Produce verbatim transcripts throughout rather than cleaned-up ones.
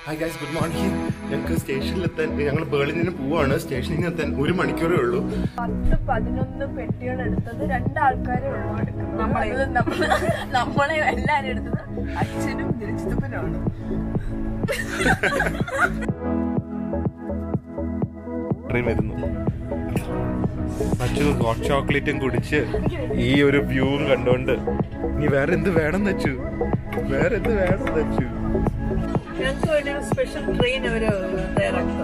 Hi guys, good morning. ഞങ്ങൾക്ക് സ്റ്റേഷനിലെത്താൻ ഞങ്ങൾ ബേർലിനിന് പോവാണ്. സ്റ്റേഷനിൽ എത്താൻ ഒരു മണിക്കൂറേ ഉള്ളൂ. പത്ത് പതിനൊന്ന് പെട്ടികൾ എടുത്തത് രണ്ടാൾക്കാരെ ഉള്ളൂ. നമ്മളെ എല്ലാരും എടുത്തത് അച്ഛനും ദിലജിത്തുപ്പനാണ്. അച്ഛൻ ഹോട്ട് ചോക്ലേറ്റും കുടിച്ച് ഈ ഒരു വ്യൂവും കണ്ടോണ്ട് നീ വേറെ എന്ത് വേണം വെച്ചു വേറെ എന്ത് വേണം വെച്ചു ഞങ്ങൾക്ക് വേണ്ടി ഒരു സ്പെഷ്യൽ ട്രെയിൻ അവര് തയ്യാറാക്കുക.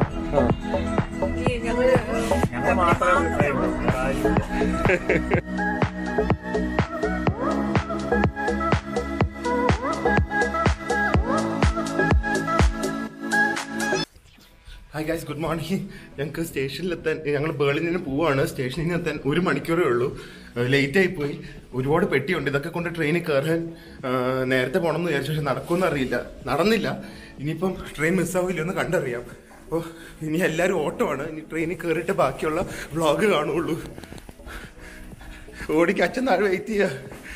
Hi guys, good morning. ഞങ്ങൾക്ക് സ്റ്റേഷനിലെത്താൻ ഞങ്ങൾ ബേർലിനിന് പോവാണ്. സ്റ്റേഷനിൽ എത്താൻ ഒരു മണിക്കൂറേ ഉള്ളൂ. ലേറ്റ് ആയിപ്പോയി. ഒരുപാട് പെട്ടിയുണ്ട്. ഇതൊക്കെ കൊണ്ട് ട്രെയിനിൽ കയറാൻ നേരത്തെ പോകണമെന്ന് വിചാരിച്ചു. പക്ഷെ നടക്കുമെന്ന് അറിയില്ല, നടന്നില്ല. ഇനിയിപ്പം ട്രെയിൻ മിസ്സാവില്ല എന്ന് കണ്ടറിയാം. അപ്പോൾ ഇനി എല്ലാവരും ഓട്ടമാണ്. ഇനി ട്രെയിനിൽ കയറിയിട്ട് ബാക്കിയുള്ള വ്ളോഗ് കാണുള്ളൂ. ഓടിക്ക് അച്ഛൻ താഴെ വെയിറ്റ് ചെയ്യുക.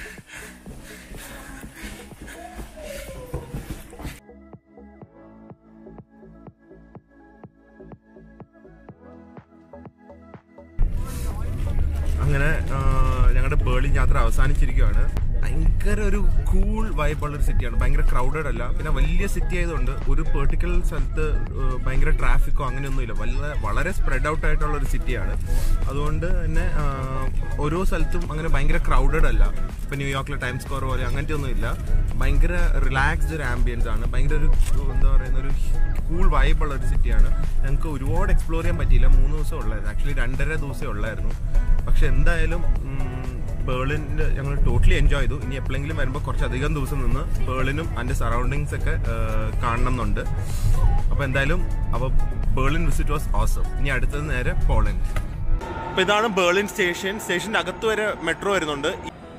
അങ്ങനെ ഞങ്ങളുടെ ബേർലിൻ യാത്ര അവസാനിച്ചിരിക്കുകയാണ്. ഭയങ്കര ഒരു കൂൾ വൈബുള്ളൊരു സിറ്റിയാണ്. ഭയങ്കര ക്രൗഡഡ് അല്ല. പിന്നെ വലിയ സിറ്റി ആയതുകൊണ്ട് ഒരു പെർട്ടിക്കുലർ സ്ഥലത്ത് ഭയങ്കര ട്രാഫിക്കോ അങ്ങനെയൊന്നുമില്ല. വളരെ വളരെ സ്പ്രെഡ് ഔട്ട് ആയിട്ടുള്ള ഒരു സിറ്റിയാണ്. അതുകൊണ്ട് തന്നെ ഓരോ സ്ഥലത്തും അങ്ങനെ ഭയങ്കര ക്രൗഡഡ് അല്ല. ഇപ്പം ന്യൂയോർക്കിലെ ടൈം സ്ക്വയർ പോലെ അങ്ങനത്തെ ഒന്നുമില്ല. ഭയങ്കര റിലാക്സ്ഡ് ഒരു ആംബിയൻസ് ആണ്. ഭയങ്കര ഒരു എന്താ പറയുന്ന ഒരു കൂൾ വൈബുള്ള ഒരു സിറ്റിയാണ്. ഞങ്ങൾക്ക് ഒരുപാട് എക്സ്പ്ലോർ ചെയ്യാൻ പറ്റിയില്ല. മൂന്ന് ദിവസം ഉള്ളായിരുന്നു. ആക്ച്വലി രണ്ടര ദിവസമേ ഉള്ളായിരുന്നു. പക്ഷെ എന്തായാലും ബേർലിനിൽ ഞങ്ങൾ ടോട്ടലി എൻജോയ് ചെയ്തു. ഇനി എപ്പോഴെങ്കിലും വരുമ്പോൾ കുറച്ചധികം ദിവസം നിന്ന് ബേർലിനും അതിൻ്റെ സറൗണ്ടിങ്സ് ഒക്കെ കാണണം എന്നുണ്ട്. അപ്പോൾ എന്തായാലും അപ്പോൾ ബേർലിൻ വിസിറ്റ് വാസ് ഓസം. ഇനി അടുത്തത് നേരെ പോളണ്ട്. അപ്പോൾ ഇതാണ് ബേർലിൻ സ്റ്റേഷൻ. സ്റ്റേഷൻ്റെ അകത്ത് വരെ മെട്രോ വരുന്നുണ്ട്.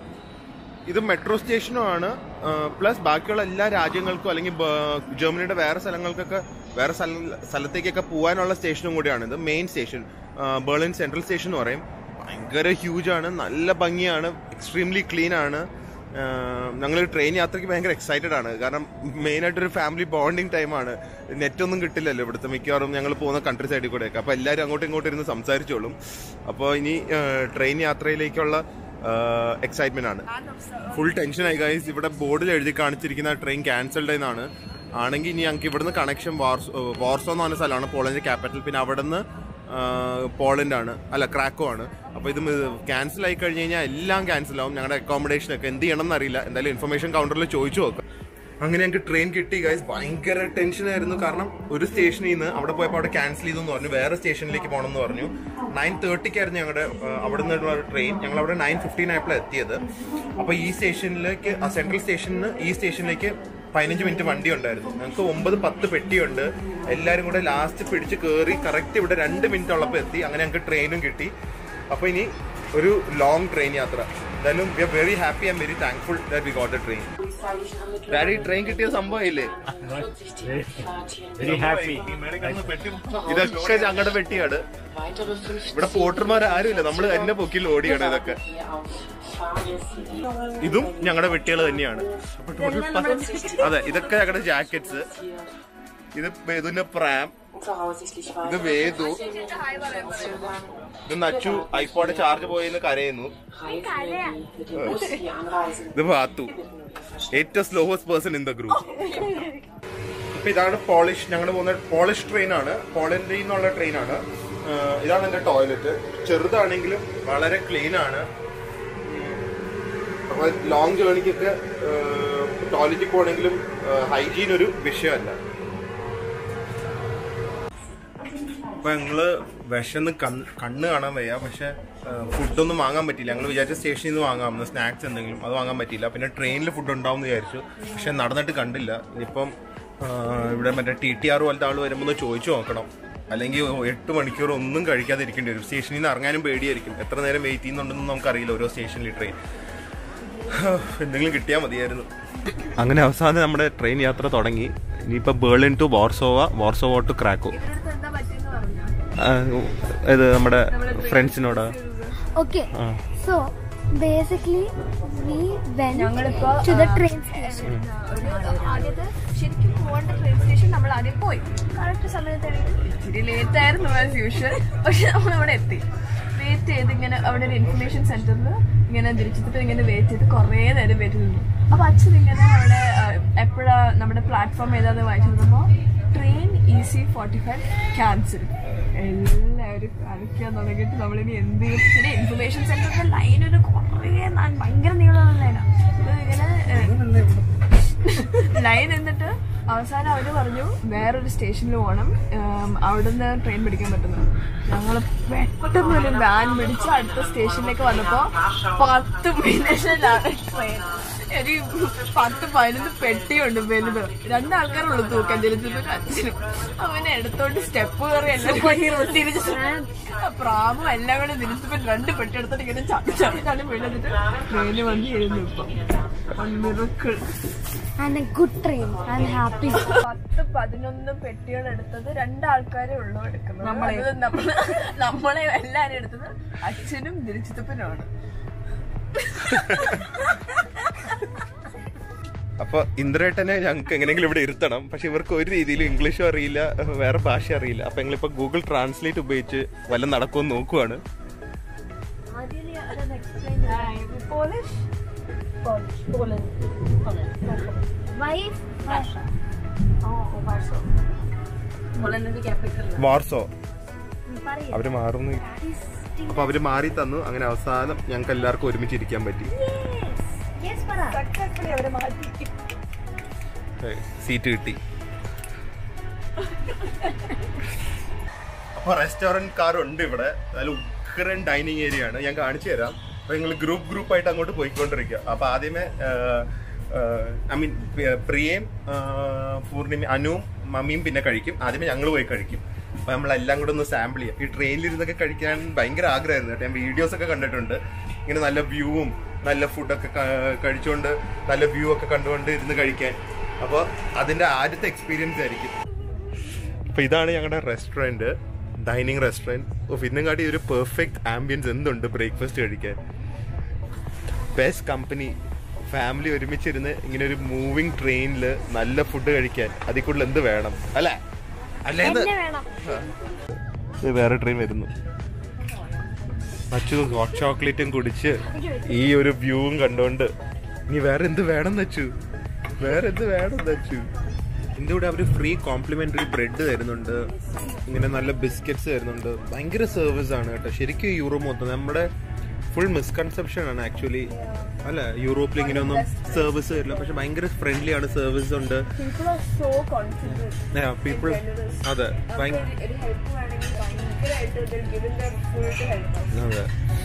ഇത് മെട്രോ സ്റ്റേഷനുമാണ്. പ്ലസ് ബാക്കിയുള്ള എല്ലാ രാജ്യങ്ങൾക്കും അല്ലെങ്കിൽ ജർമ്മനിയുടെ വേറെ സ്ഥലങ്ങൾക്കൊക്കെ വേറെ സ്ഥലത്തേക്കൊക്കെ പോകാനുള്ള സ്റ്റേഷനും കൂടിയാണ് ഇത്. Main station Berlin Central station എന്ന് പറയും. ഭയങ്കര ഹ്യൂജ് ആണ്, നല്ല ഭംഗിയാണ്, എക്സ്ട്രീംലി ക്ലീൻ ആണ്. ഞങ്ങൾ ട്രെയിൻ യാത്രയ്ക്ക് ഭയങ്കര എക്സൈറ്റഡ് ആണ്. കാരണം മെയിനായിട്ടൊരു ഫാമിലി ബോണ്ടിങ് ടൈമാണ്. നെറ്റൊന്നും കിട്ടില്ലല്ലോ ഇവിടുത്തെ മിക്കവാറും ഞങ്ങൾ പോകുന്ന കൺട്രി സൈഡിൽ കൂടെയൊക്കെ. അപ്പോൾ എല്ലാവരും അങ്ങോട്ടും ഇങ്ങോട്ടും ഇരുന്ന് സംസാരിച്ചോളും. അപ്പോൾ ഇനി ട്രെയിൻ യാത്രയിലേക്കുള്ള എക്സൈറ്റ്മെന്റ് ആണ്. ഫുൾ ടെൻഷനായി ഗൈസ്. ഇവിടെ ബോർഡിൽ എഴുതി കാണിച്ചിരിക്കുന്ന ട്രെയിൻ ക്യാൻസൽഡ് എന്നാണ്. ആണെങ്കിൽ ഇനി ഞങ്ങൾക്ക് ഇവിടുന്ന് കണക്ഷൻ വാർസോ വാർസോ എന്ന് പറഞ്ഞ സ്ഥലമാണ് പോളണ്ടിന്റെ ക്യാപിറ്റൽ. പിന്നെ അവിടെ നിന്ന് പോളണ്ടാണ്, അല്ല ക്രാക്കോ ആണ്. അപ്പോൾ ഇത് ക്യാൻസൽ ആയി കഴിഞ്ഞ് കഴിഞ്ഞാൽ എല്ലാം ക്യാൻസൽ ആവും. ഞങ്ങളുടെ അക്കോമഡേഷൻ ഒക്കെ എന്ത് ചെയ്യണം എന്നറിയില്ല. എന്തായാലും ഇൻഫർമേഷൻ കൗണ്ടറിൽ ചോദിച്ചു നോക്കാം. അങ്ങനെ ഞങ്ങൾക്ക് ട്രെയിൻ കിട്ടി ഗൈസ്. ഭയങ്കര ടെൻഷനായിരുന്നു. കാരണം ഒരു സ്റ്റേഷനിൽ നിന്ന് അവിടെ പോയപ്പോൾ അവിടെ ക്യാൻസൽ ചെയ്തെന്ന് പറഞ്ഞു. വേറെ സ്റ്റേഷനിലേക്ക് പോകണം എന്ന് പറഞ്ഞു. നയൻ തേർട്ടിക്കായിരുന്നു ഞങ്ങളുടെ അവിടെ നിന്നുള്ള ട്രെയിൻ. ഞങ്ങൾ അവിടെ നയൻ ഫിഫ്റ്റീൻ ആയപ്പോഴാണ് എത്തിയത്. അപ്പോൾ ഈ സ്റ്റേഷനിലേക്ക് സെൻട്രൽ സ്റ്റേഷനിൽ ഈ സ്റ്റേഷനിലേക്ക് പതിനഞ്ച് മിനിറ്റ് വണ്ടി ഉണ്ടായിരുന്നു. ഞങ്ങൾക്ക് ഒമ്പത് പത്ത് പെട്ടിയുണ്ട്. എല്ലാവരും കൂടെ ലാസ്റ്റ് പിടിച്ച് കയറി കറക്റ്റ് ഇവിടെ രണ്ട് മിനിറ്റ് ഉള്ളപ്പോൾ എത്തി. അങ്ങനെ ഞങ്ങൾക്ക് ട്രെയിനും കിട്ടി. അപ്പോൾ ഇനി ഒരു ലോങ് ട്രെയിൻ യാത്ര. എന്തായാലും we are very happy and very thankful that we got the train. Daddy train കിട്ടിയ സംഭവമില്ലേ? ഇതൊക്കെ ഞങ്ങളുടെ പെട്ടിയാണ്. ഇവിടെ പോട്ടർമാർ ആരുമില്ല, നമ്മൾ തന്നെ പൊക്കിൽ ഓടിയാണ്. ഇതൊക്കെ ഇതും ഞങ്ങളുടെ പെട്ടികൾ തന്നെയാണ്. അപ്പൊ ടോട്ടൽ അതെ, ഇതൊക്കെ ഞങ്ങളുടെ ജാക്കറ്റ്സ്. ഇത് വേദുവിന്റെ പ്രാം, ഇത് വേദു, ഇത് നച്ചു ഐപോഡ് ചാർജ് പോയെന്ന് കരയുന്നു. ഇത് ബാത്തു, ഏറ്റവും slowest person in the group. ഇപ്പൊ ഇതാണ് പോളിഷ്. ഞങ്ങൾ പോകുന്ന പോളിഷ് ട്രെയിൻ ആണ്. പോളണ്ടിൽ നിന്നുള്ള ട്രെയിനാണ്. ഇതാണ് എന്റെ ടോയ്ലറ്റ്. ചെറുതാണെങ്കിലും വളരെ ക്ലീൻ ആണ്. അപ്പൊ ലോങ് ജേർണിക്കൊക്കെ ടോയ്ലറ്റിൽ പോകണമെങ്കിലും ഹൈജീൻ ഒരു വിഷയമല്ല. അപ്പൊ ഞങ്ങള് വിശന്ന് കണ്ണ് കാണാൻ വയ്യ. പക്ഷെ ഫുഡൊന്നും വാങ്ങാൻ പറ്റിയില്ല. ഞങ്ങൾ വിചാരിച്ച സ്റ്റേഷനിൽ നിന്ന് വാങ്ങാമെന്ന്, സ്നാക്സ് എന്തെങ്കിലും, അത് വാങ്ങാൻ പറ്റിയില്ല. പിന്നെ ട്രെയിനിൽ ഫുഡ് ഉണ്ടാവും എന്ന് വിചാരിച്ചു. പക്ഷെ നടന്നിട്ട് കണ്ടില്ല. ഇനിയിപ്പം ഇവിടെ മറ്റേ ടി ടി ആർ പോലത്തെ ആൾ വരുമ്പോൾ ഒന്ന് ചോദിച്ചു നോക്കണം. അല്ലെങ്കിൽ എട്ട് മണിക്കൂർ ഒന്നും കഴിക്കാതെ ഇരിക്കേണ്ടി വരും. സ്റ്റേഷനിൽ നിന്ന് ഇറങ്ങാനും പേടിയായിരിക്കും. എത്ര നേരം വെയിറ്റ് ചെയ്യുന്നുണ്ടെന്ന് നമുക്കറിയില്ല ഓരോ സ്റ്റേഷനിൽ ട്രെയിൻ. എന്തെങ്കിലും കിട്ടിയാൽ മതിയായിരുന്നു. അങ്ങനെ അവസാനം നമ്മുടെ ട്രെയിൻ യാത്ര തുടങ്ങി. ഇനിയിപ്പോൾ Berlin to Warszawa, Warszawa to Krakow. ഇത് നമ്മുടെ ഫ്രണ്ട്സിനോട്. Okay, so basically we went to the train station. ആദ്യത്തെ ശരിക്കും പോകേണ്ട ട്രെയിൻ സ്റ്റേഷൻ നമ്മൾ നമ്മൾ ആദ്യം പോയി. കറക്റ്റ് സമയത്ത് ഇച്ചിരി ലേറ്റ് ആയിരുന്നു ആസ് യൂഷ്വൽ. പക്ഷെ നമ്മൾ അവിടെ എത്തി. വെയിറ്റ് ചെയ്ത് ഇങ്ങനെ അവിടെ ഒരു ഇൻഫർമേഷൻ സെന്ററിൽ ഇങ്ങനെ തിരിച്ചിട്ട് ഇങ്ങനെ വെയിറ്റ് ചെയ്ത് കുറേ നേരം വെയിറ്റ് ചെയ്തു. അപ്പൊ അച്ഛൻ ഇങ്ങനെ അവിടെ എപ്പോഴാ നമ്മുടെ പ്ലാറ്റ്ഫോം ഏതാന്ന് വായിച്ചു നോക്കുമ്പോൾ train E C forty five cancel. എല്ലാവരും കളിക്കാൻ തുടങ്ങിയിട്ട് നമ്മളിനി എന്ത് ചെയ്യും? പിന്നെ ഇൻഫർമേഷൻ സെന്ററിന്റെ ലൈൻ ഒരു കുറേ ഭയങ്കര നീളമുള്ള ലൈനാണ്. ഇങ്ങനെ ലൈൻ എന്നിട്ട് അവസാനം അവര് പറഞ്ഞു വേറൊരു സ്റ്റേഷനിൽ പോകണം, അവിടുന്ന് ട്രെയിൻ പിടിക്കാൻ പറ്റുന്നത്. ഞങ്ങൾ പെട്ടെന്ന് ഒരു വാൻ പിടിച്ച് അടുത്ത സ്റ്റേഷനിലേക്ക് വന്നപ്പോ പത്ത് മിനിറ്റിലാണ് ട്രെയിൻ. ഒരു പത്ത് പതിനൊന്ന് പെട്ടിയുണ്ട് വലുത്. രണ്ടാൾക്കാരുള്ളൂ തൂക്കാൻ ജനിച്ചത് അച്ഛനും. അവനെ എടുത്തോണ്ട് സ്റ്റെപ്പ് കയറി എല്ലാം തിരിച്ചു പ്രാവും എല്ലാം കൂടെ തിരിച്ചപ്പോ രണ്ട് പെട്ടി എടുത്തിട്ട് ഇങ്ങനെ ചാടി ചാടി ചാടി വീണിട്ട് ട്രെയിന് വന്ന് ഇരുന്നു. ഇപ്പൊ പത്ത് പതിനൊന്ന് പെട്ടികൾ എടുത്തത് രണ്ടാൾക്കാരെ ഉള്ളൂ എടുക്കുന്നത്. നമ്മളെ നമ്മളെ എല്ലാരും എടുത്തത് അച്ഛനും തിരിച്ചപ്പനുമാണ്. അപ്പൊ ഇന്ദ്രേട്ടനെ ഞങ്ങൾക്ക് എങ്ങനെയെങ്കിലും ഇവിടെ ഇരുത്തണം. പക്ഷെ ഇവർക്ക് ഒരു രീതിയിലും ഇംഗ്ലീഷും അറിയില്ല, വേറെ ഭാഷ അറിയില്ല. അപ്പൊ ഞങ്ങളിപ്പോ ഗൂഗിൾ ട്രാൻസ്ലേറ്റ് ഉപയോഗിച്ച് വല്ല നടക്കുമെന്ന് നോക്കുവാണ്. വാർസോ അവര് മാറുന്നു. അപ്പൊ അവര് മാറി തന്നു. അങ്ങനെ അവസാനം ഞങ്ങൾക്ക് എല്ലാവർക്കും ഒരുമിച്ചിരിക്കാൻ പറ്റി. സീറ്റ് കിട്ടി. അപ്പൊ റെസ്റ്റോറന്റ് കാർ ഉണ്ട് ഇവിടെ. നല്ല ഉഗ്രൻ ഡൈനിങ് ഏരിയ ആണ്. ഞാൻ കാണിച്ചു തരാം. അപ്പൊ നിങ്ങൾ ഗ്രൂപ്പ് ഗ്രൂപ്പ് ആയിട്ട് അങ്ങോട്ട് പോയിക്കൊണ്ടിരിക്കുക. അപ്പൊ ആദ്യമേ ഐ മീൻ പ്രിയയും പൂർണിമ അനുവും മമ്മിയും പിന്നെ കഴിക്കും. ആദ്യമേ ഞങ്ങൾ പോയി കഴിക്കും. അപ്പൊ നമ്മളെല്ലാം കൂടെ ഒന്ന് സാമ്പിൾ ചെയ്യാം. ഈ ട്രെയിനിലിരുന്നൊക്കെ കഴിക്കാൻ ഭയങ്കര ആഗ്രഹമായിരുന്നു കേട്ടോ. ഞാൻ വീഡിയോസ് ഒക്കെ കണ്ടിട്ടുണ്ട്. ഇങ്ങനെ നല്ല വ്യൂവും നല്ല ഫുഡൊക്കെ കഴിച്ചുകൊണ്ട് നല്ല വ്യൂ ഒക്കെ കണ്ടുകൊണ്ട് ഇരുന്ന് കഴിക്കാൻ. അപ്പോൾ അതിന്റെ ആദ്യത്തെ എക്സ്പീരിയൻസ് ആയിരിക്കും. അപ്പൊ ഇതാണ് ഞങ്ങളുടെ റെസ്റ്റോറൻറ്റ്, ഡൈനിങ് റെസ്റ്റോറൻറ്റ്. ഇന്നും കാട്ടി ഒരു പെർഫെക്റ്റ് ആംബിയൻസ് എന്തുണ്ട് ബ്രേക്ക്ഫാസ്റ്റ് കഴിക്കാൻ. ബെസ്റ്റ് കമ്പനി, ഫാമിലി ഒരുമിച്ചിരുന്ന് ഇങ്ങനെ ഒരു മൂവിങ് ട്രെയിനിൽ നല്ല ഫുഡ് കഴിക്കാൻ അതിൽ കൂടുതൽ എന്ത് വേണം അല്ലേ? അല്ലേ വേറെ ട്രെയിൻ വരുന്നു. അച്ചു ഹോട്ട് ചോക്ലേറ്റും കുടിച്ച് ഈ ഒരു വ്യൂവും കണ്ടോണ്ട് ഇനി വേറെ എന്ത് വേണം വെച്ചു, വേറെ എന്ത് വേണം വെച്ചു. ഇതിൻ്റെ കൂടെ അവർ ഫ്രീ കോംപ്ലിമെന്ററി ബ്രെഡ് തരുന്നുണ്ട്, ഇങ്ങനെ നല്ല ബിസ്ക്കറ്റ്സ് തരുന്നുണ്ട്. ഭയങ്കര സർവീസ് ആണ് കേട്ടോ. ശരിക്കും യൂറോപ്പ് മൊത്തം നമ്മുടെ ഫുൾ മിസ്കൺസെപ്ഷൻ ആണ് ആക്ച്വലി. അല്ല, യൂറോപ്പിൽ ഇങ്ങനെ ഒന്നും സർവീസ് തരില്ല. പക്ഷെ ഭയങ്കര ഫ്രണ്ട്ലി ആണ്, സർവീസ് ഉണ്ട്. പീപ്പിൾ അതെ അതെ.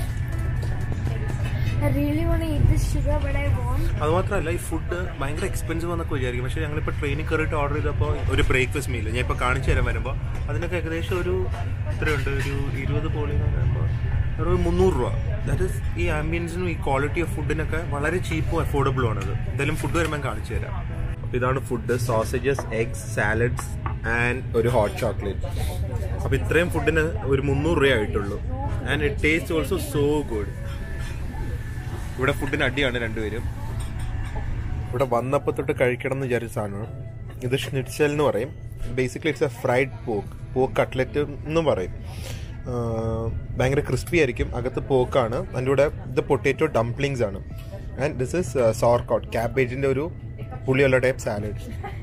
അത് മാത്രമല്ല ഈ ഫുഡ് ഭയങ്കര എക്സ്പെൻസീവ് എന്നൊക്കെ വിചാരിക്കും. പക്ഷെ ഞങ്ങളിപ്പോൾ ട്രെയിനിൽ കയറിയിട്ട് ഓർഡർ ചെയ്തപ്പോൾ ഒരു ബ്രേക്ക്ഫാസ്റ്റ് മീൽ ഞാൻ ഇപ്പോൾ കാണിച്ചു തരാൻ വരുമ്പോൾ അതിനൊക്കെ ഏകദേശം ഒരു എത്രയുണ്ട്, ഒരു ഇരുപത് പോളി എന്ന് പറയുമ്പോൾ ഒരു മുന്നൂറ് രൂപ. ദാറ്റ് ഇസ് ഈ ആംബിയൻസിനും ഈ ക്വാളിറ്റി ഓഫ് ഫുഡിനൊക്കെ വളരെ ചീപ്പും അഫോർഡബിളും ആണത്. എന്തായാലും ഫുഡ് വരുമ്പോൾ കാണിച്ചു തരാം. അപ്പോൾ ഇതാണ് food: sausages, eggs, salads and ഒരു ഹോട്ട് ചോക്ലേറ്റ്. അപ്പോൾ ഇത്രയും ഫുഡിന് ഒരു മുന്നൂറ് രൂപ ആയിട്ടുള്ളൂ. And it taste also so good. ഇവിടെ ഫുഡിന് അടിയാണ് രണ്ടുപേരും. ഇവിടെ വന്നപ്പോൾ തൊട്ട് കഴിക്കണം എന്ന് വിചാരിച്ച സാധനമാണ് ഇത്. ഷ്നിറ്റ്സൽ എന്ന് പറയും. ബേസിക്കലി ഇറ്റ്സ് എ ഫ്രൈഡ് പോക്ക്, പോക്ക് കട്ട്ലറ്റ് എന്നും പറയും. ഭയങ്കര ക്രിസ്പി ആയിരിക്കും, അകത്ത് പോക്കാണ്. അതിൻ്റെ കൂടെ ഇത് പൊട്ടേറ്റോ ഡംപ്ലിങ്സ് ആണ്. ആൻഡ് ദിസ് ഇസ് സോർക്കോട്ട്, ക്യാബേജിൻ്റെ ഒരു പുളിയുള്ള ടൈപ്പ് സാലഡ്.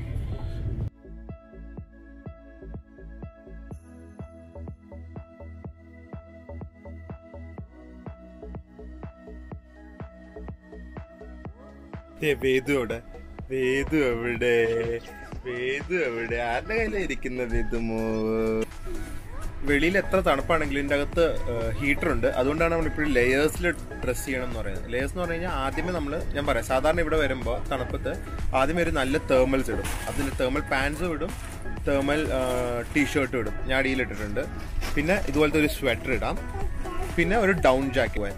വേദു അവിടെ, വേദു എവിടെ, വേദു എവിടെ, ആരുടെ കയ്യിലായിരിക്കുന്ന വേദുമോ? വെളിയിൽ എത്ര തണുപ്പാണെങ്കിലും ഇതിൻ്റെ അകത്ത് ഹീറ്റർ ഉണ്ട്. അതുകൊണ്ടാണ് നമ്മളിപ്പോഴും ലെയേഴ്സിൽ ഡ്രസ് ചെയ്യണം എന്ന് പറയുന്നത്. ലെയേഴ്സ് എന്ന് പറഞ്ഞു കഴിഞ്ഞാൽ ആദ്യമേ നമ്മൾ, ഞാൻ പറയാം, സാധാരണ ഇവിടെ വരുമ്പോൾ തണുപ്പത്ത് ആദ്യമേ ഒരു നല്ല തേർമൽസ് ഇടും. അതിൽ തേർമൽ പാൻസും ഇടും, തേർമൽ ടീഷർട്ടും ഇടും. ഞാൻ അടിയിലിട്ടിട്ടുണ്ട്. പിന്നെ ഇതുപോലത്തെ ഒരു സ്വെറ്റർ ഇടാം, പിന്നെ ഒരു ഡൗൺ ജാക്കറ്റ് പോയാൽ.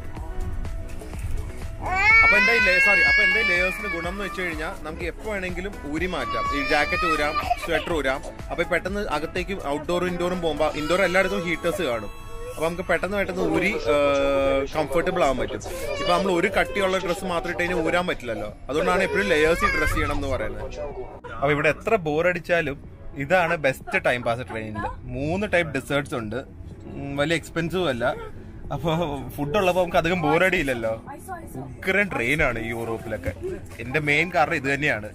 അപ്പൊ എന്താ സോറി അപ്പൊ എന്താ ലേയേഴ്സിന്റെ ഗുണം എന്ന് വെച്ച് കഴിഞ്ഞാൽ നമുക്ക് എപ്പോ വേണമെങ്കിലും ഊരി മാറ്റാം. ഈ ജാക്കറ്റ് ഊരാം, സ്വെറ്റർ ഊരാം. അപ്പൊ പെട്ടെന്ന് അകത്തേക്ക് ഔട്ട്ഡോറും ഇൻഡോറും പോകുമ്പോൾ ഇൻഡോർ എല്ലായിടത്തും ഹീറ്റേഴ്സ് കാണും. അപ്പൊ നമുക്ക് പെട്ടെന്ന് പെട്ടെന്ന് ഊരി കംഫർട്ടബിൾ ആവാൻ പറ്റും. ഇപ്പൊ നമ്മൾ ഒരു കട്ടിയുള്ള ഡ്രസ്സ് മാത്രം ഇട്ട് കഴിഞ്ഞാൽ ഊരാൻ പറ്റില്ലല്ലോ. അതുകൊണ്ടാണ് എപ്പോഴും ലെയേഴ്സ് ഡ്രസ് ചെയ്യണം എന്ന് പറയുന്നത്. അപ്പൊ ഇവിടെ എത്ര ബോറടിച്ചാലും ഇതാണ് ബെസ്റ്റ് ടൈം പാസ് ട്രെയിനിൽ. മൂന്ന് ടൈപ്പ് ഡെസേർട്സ് ഉണ്ട്, വലിയ എക്സ്പെൻസീവ് അല്ല. അപ്പൊ ഫുഡ് ഉള്ളപ്പോ നമുക്ക് അധികം ബോറടി ഇല്ലല്ലോ. ഉഗ്രൻ ട്രെയിനാണ് ഈ യൂറോപ്പിലൊക്കെ. എന്റെ മെയിൻ കാരണം ഇത് തന്നെയാണ്.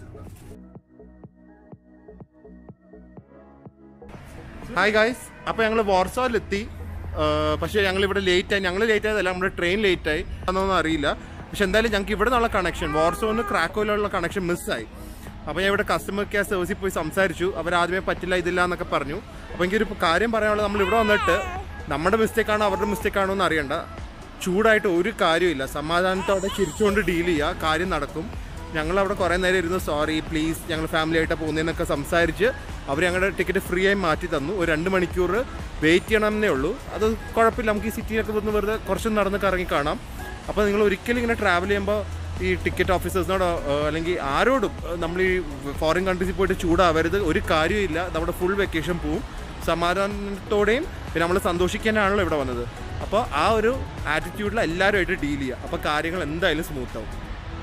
ഹായ് ഗായ്സ്, അപ്പൊ ഞങ്ങള് വാർസോയിലെത്തി. പക്ഷെ ഞങ്ങൾ ഇവിടെ ലേറ്റ് ആയി. ഞങ്ങൾ ലേറ്റ് ആയതല്ല, നമ്മുടെ ട്രെയിൻ ലേറ്റ് ആയി എന്നൊന്നും അറിയില്ല. പക്ഷെ എന്തായാലും ഞങ്ങൾക്ക് ഇവിടെ നിന്നുള്ള കണക്ഷൻ, വാർസോന്ന് ക്രാക്കോയിലുള്ള കണക്ഷൻ മിസ്സായി. അപ്പോൾ ഞാൻ ഇവിടെ കസ്റ്റമർ കെയർ സർവീസിൽ പോയി സംസാരിച്ചു. അവരാദ്യമേ പറ്റില്ല ഇതില്ല എന്നൊക്കെ പറഞ്ഞു. അപ്പോൾ എനിക്കൊരു കാര്യം പറയാനുള്ളത്, നമ്മൾ ഇവിടെ വന്നിട്ട് നമ്മുടെ മിസ്റ്റേക്കാണോ അവരുടെ മിസ്റ്റേക്കാണോ എന്ന് അറിയണ്ട. ചൂടായിട്ട് ഒരു കാര്യമില്ല, സമാധാനത്തോടെ ചിരിച്ചുകൊണ്ട് ഡീൽ ചെയ്യുക, കാര്യം നടക്കും. ഞങ്ങളവിടെ കുറേ നേരം ഇരുന്ന് സോറി പ്ലീസ് ഞങ്ങൾ ഫാമിലി ആയിട്ടാണ് പോകുന്നതെന്നൊക്കെ സംസാരിച്ച് അവർ ഞങ്ങളുടെ ടിക്കറ്റ് ഫ്രീ ആയി മാറ്റി തന്നു. ഒരു രണ്ട് മണിക്കൂർ വെയിറ്റ് ചെയ്യണമെന്നേ ഉള്ളൂ. അത് കുഴപ്പമില്ല, നമുക്ക് ഈ സിറ്റിയിലൊക്കെ വന്ന് വെറുതെ കുറച്ച് നടന്ന് കറങ്ങി കാണാം. അപ്പോൾ നിങ്ങൾ ഒരിക്കലും ഇങ്ങനെ ട്രാവൽ ചെയ്യുമ്പോൾ ഈ ടിക്കറ്റ് ഓഫീസേഴ്സിനോടോ അല്ലെങ്കിൽ ആരോടും നമ്മൾ ഈ ഫോറിൻ കൺട്രീസിൽ പോയിട്ട് ചൂടാവരുത്. ഒരു കാര്യമില്ല, നമ്മുടെ ഫുൾ വെക്കേഷൻ പോവും. സമാധാനത്തോടെയും പിന്നെ നമ്മൾ സന്തോഷിക്കാനാണല്ലോ ഇവിടെ വന്നത്. അപ്പോൾ ആ ഒരു ആറ്റിറ്റ്യൂഡിൽ എല്ലാവരുമായിട്ട് ഡീൽ ചെയ്യുക. അപ്പോൾ കാര്യങ്ങൾ എന്തായാലും സ്മൂത്ത് ആവും.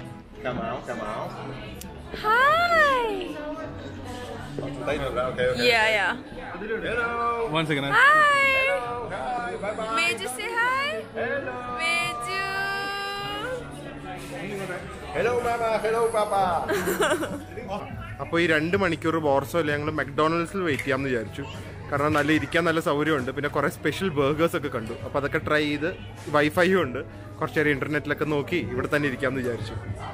Hi. Okay, okay. Yeah, yeah. Hello. One second. Hi. Hello. Hi. Bye bye. May you say hi? Hello. May you? Hello, Mama. Hello, Papa. അപ്പോൾ ഈ രണ്ട് മണിക്കൂർ വാർസോയിൽ ഞങ്ങൾ മക്ഡൊണാൾഡ്സിൽ വെയിറ്റ് ചെയ്യാമെന്ന് വിചാരിച്ചു. കാരണം നല്ല ഇരിക്കാൻ നല്ല സൗകര്യമുണ്ട്. പിന്നെ കുറേ സ്പെഷ്യൽ ബർഗേഴ്സ് ഒക്കെ കണ്ടു. അപ്പോൾ അതൊക്കെ ട്രൈ ചെയ്ത് വൈഫൈയും ഉണ്ട്. കുറച്ച് നേരം ഇൻ്റർനെറ്റിലൊക്കെ നോക്കി ഇവിടെ തന്നെ ഇരിക്കാമെന്ന് വിചാരിച്ചു.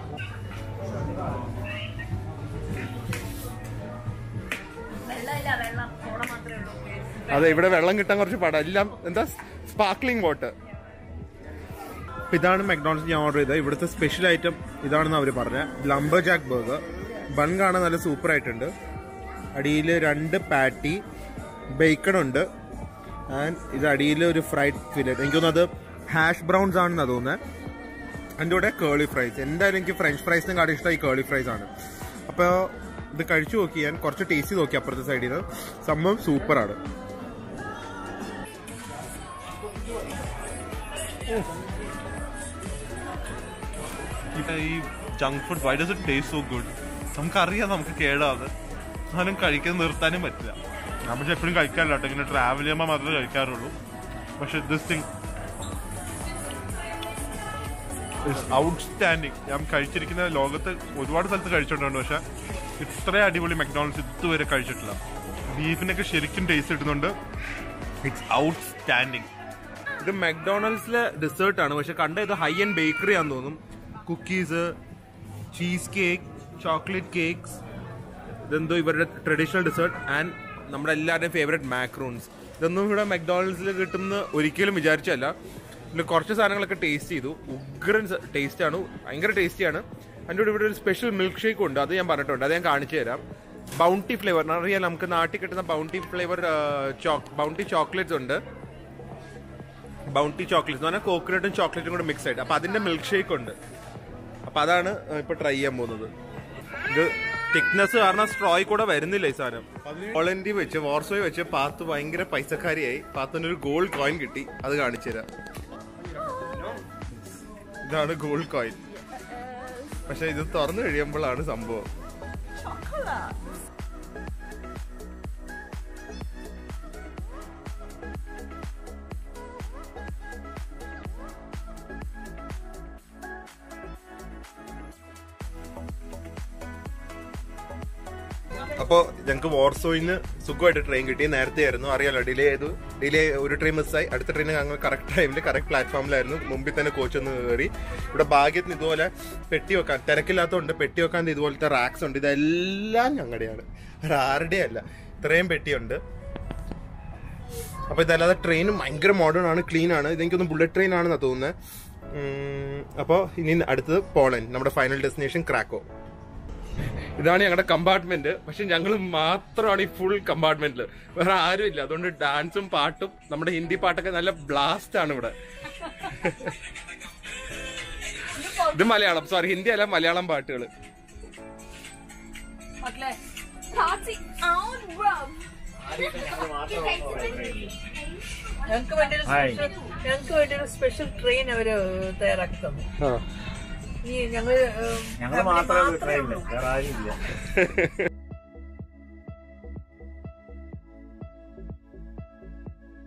അതെ, ഇവിടെ വെള്ളം കിട്ടാൻ കുറച്ച് പാടാ. എല്ലാം എന്താ സ്പാർക്ലിംഗ് വാട്ടർ. അപ്പം ഇതാണ് മക്ഡൊണാൾഡ്സ് ഞാൻ ഓർഡർ ചെയ്തത്. ഇവിടുത്തെ സ്പെഷ്യൽ ഐറ്റം ഇതാണെന്ന് അവർ പറഞ്ഞത്. Lumbar Jack burger. ബൺ കാണാൻ നല്ല സൂപ്പർ ആയിട്ടുണ്ട്. അടിയിൽ രണ്ട് പാറ്റി, ബേക്കൺ ഉണ്ട്. ആൻഡ് ഇത് അടിയിൽ ഒരു ഫ്രൈഡ് ഫില്ലറ്റ്. എനിക്ക് തോന്നുന്നത് ഹാഷ് ബ്രൗൺസ് ആണെന്നാണ് തോന്നുന്നത്. അതിൻ്റെ കൂടെ കേളി ഫ്രൈസ്. എന്തായാലും എനിക്ക് ഫ്രഞ്ച് ഫ്രൈസിനും കാട്ടി ഇഷ്ടം ഈ കേളി ഫ്രൈസ് ആണ്. അപ്പോൾ ഇത് കഴിച്ചു നോക്കി, ഞാൻ കുറച്ച് ടേസ്റ്റ് നോക്കി അപ്പുറത്തെ സൈഡിൽ നിന്ന്. സംഭവം സൂപ്പറാണ്. ഈ junk food why does it taste so good? നമുക്കറിയാം നമുക്ക് കേടാത്, സാധനം കഴിക്കാൻ നിർത്താനും പറ്റില്ല. ഞാൻ പക്ഷെ എപ്പോഴും കഴിക്കാറില്ല കേട്ടോ, ഇങ്ങനെ ട്രാവൽ ചെയ്യുമ്പോൾ മാത്രമേ കഴിക്കാറുള്ളൂ. പക്ഷെ ദിസ് തിങ് ഇസ് ഔട്ട്സ്റ്റാൻഡിങ്. ഞാൻ കഴിച്ചിരിക്കുന്ന ലോകത്ത് ഒരുപാട് സ്ഥലത്ത് കഴിച്ചിട്ടുണ്ട്, പക്ഷെ ഇത്ര അടിപൊളി മക്ഡൊണാൾഡ്സ് ഇതുവരെ കഴിച്ചിട്ടില്ല. ബീഫിനൊക്കെ ശരിക്കും ടേസ്റ്റ് കിട്ടുന്നുണ്ട്. It's outstanding. ഇത് മക്ഡൊണാൾഡ്സിലെ ഡെസേർട്ടാണ്, പക്ഷെ കണ്ട ഇത് ഹൈ എൻഡ് ബേക്കറി ആണെന്ന് തോന്നും. Cookies, cheese cake, chocolate cakes, ഇതെന്തോ ഇവരുടെ ട്രഡീഷണൽ ഡെസേർട്ട്. ആൻഡ് നമ്മുടെ എല്ലാവരുടെയും ഫേവറേറ്റ് മാക്രോൺസ്. ഇതൊന്നും ഇവിടെ മക്ഡൊണാൾഡ്സിൽ കിട്ടുന്ന ഒരിക്കലും വിചാരിച്ചല്ല. ഇതിൽ കുറച്ച് സാധനങ്ങളൊക്കെ ടേസ്റ്റ് ചെയ്തു. ഉഗ്രൻ ടേസ്റ്റാണ്, ഭയങ്കര ടേസ്റ്റിയാണ്. അതിൻ്റെ കൂടെ ഇവിടെ ഒരു സ്പെഷ്യൽ മിൽക്ക് ഷേക്ക് ഉണ്ട്, അത് ഞാൻ പറഞ്ഞിട്ടുണ്ട്, അത് ഞാൻ കാണിച്ചു തരാം. ബൗണ്ടി ഫ്ലേവർ അറിയാം, നമുക്ക് നാട്ടിൽ കിട്ടുന്ന ബൗണ്ടി ഫ്ലേവർ ബൗണ്ടി ചോക്ലേറ്റ്സ് ഉണ്ട്. ബൗണ്ടി ചോക്ലേറ്റ്സ് എന്ന് പറഞ്ഞാൽ കോക്കനട്ടും ചോക്ലേറ്റും കൂടെ മിക്സ് ആയിട്ട്. അപ്പം അതിൻ്റെ മിൽക്ക് ഷേക്ക് ഉണ്ട്. അപ്പം അതാണ് ഇപ്പോൾ ട്രൈ ചെയ്യാൻ പോകുന്നത്. ഇത് തിക്നെസ് കാരണം സ്ട്രോയിൽ കൂടെ വരുന്നില്ല ഈ സാധനം. ഹോളൻഡിൽ വെച്ച് വാർസോയിൽ വെച്ച് പാത്ത് ഭയങ്കര പൈസക്കാരിയായി. പാത്തിനൊരു ഗോൾഡ് കോയിൻ കിട്ടി, അത് കാണിച്ചു തരാം. ഇതാണ് ഗോൾഡ് കോയിൻ. പക്ഷെ ഇത് തുറന്നു കഴിയുമ്പോഴാണ് സംഭവം. അപ്പോൾ ഞങ്ങൾക്ക് വാർസോയിന്ന് സുഖമായിട്ട് ട്രെയിൻ കിട്ടി. നേരത്തെ ആയിരുന്നു, അറിയാലോ ഡിലേ ചെയ്തു. ഡിലേ ഒരു ട്രെയിൻ മിസ്സായി. അടുത്ത ട്രെയിൻ ഞങ്ങൾ കറക്റ്റ് ടൈമിൽ കറക്റ്റ് പ്ലാറ്റ്ഫോമിലായിരുന്നു. മുമ്പിൽ തന്നെ കോച്ച് ഒന്ന് കയറി. ഇവിടെ ഭാഗ്യത്തിന് ഇതുപോലെ പെട്ടി വെക്കാൻ, തിരക്കില്ലാത്തതുകൊണ്ട് പെട്ടി വെക്കാൻ ഇതുപോലത്തെ റാക്സ് ഉണ്ട്. ഇതെല്ലാം ഞങ്ങളുടെയാണ്, ആരുടെ അല്ല. ഇത്രയും പെട്ടിയുണ്ട്. അപ്പോൾ ഇതല്ലാതെ ട്രെയിനും ഭയങ്കര മോഡേൺ ആണ്, ക്ലീൻ ആണ്. ഇതെനിക്കൊന്ന് ബുള്ളറ്റ് ട്രെയിൻ ആണെന്നാണ് തോന്നുന്നത്. അപ്പോൾ ഇനി അടുത്തത് പോളണ്ട്, നമ്മുടെ ഫൈനൽ ഡെസ്റ്റിനേഷൻ ക്രാക്കോ. ഇതാണ് ഞങ്ങളുടെ കമ്പാർട്ട്മെന്റ്. പക്ഷെ ഞങ്ങൾ മാത്രമാണ് ഈ ഫുൾ കമ്പാർട്ട്മെന്റിൽ, വേറെ ആരും ഇല്ല. അതുകൊണ്ട് ഡാൻസും പാട്ടും നമ്മുടെ ഹിന്ദി പാട്ടൊക്കെ നല്ല ബ്ലാസ്റ്റ് ആണ് ഇവിടെ. ഇത് മലയാളം, സോറി ഹിന്ദി അല്ല, മലയാളം പാട്ടുകൾ. ഞങ്ങൾക്ക് വേണ്ടി ഞങ്ങൾക്ക് വേണ്ടി ഒരു സ്പെഷ്യൽ ട്രെയിൻ അവര് തയ്യാറാക്കി തന്നു. ഈ ഞങ്ങൾ ഞങ്ങൾ മാത്രമേ